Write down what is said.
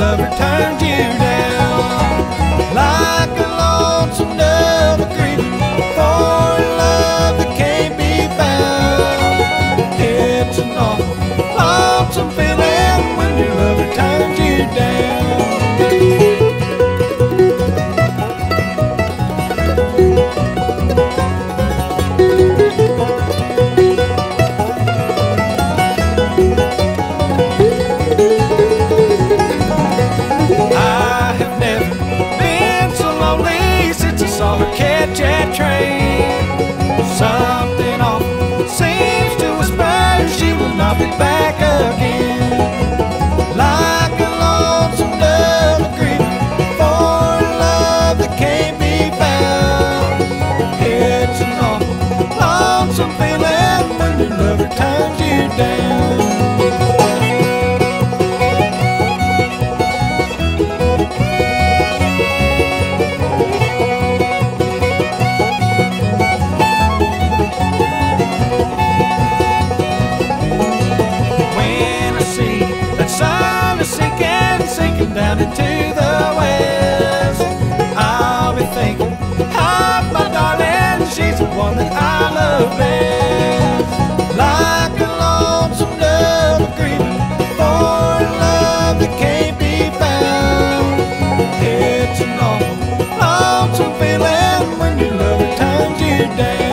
lover turns you down. Like a lonesome dove grieving for a love that can't be found. It's an awful lonesome feeling when your lover turns you down. Saw her catch that train. Something awful seems to whisper she will not be back again. Like a lonesome dove grieving for a love that can't be found. It's an awful lonesome feeling when your lover turns you down. Sinking down into the west, I'll be thinking of my darling, she's the one that I love best. Like a lonesome dove grieving for a love that can't be found. It's an awful lonesome feeling when your lover turns you down.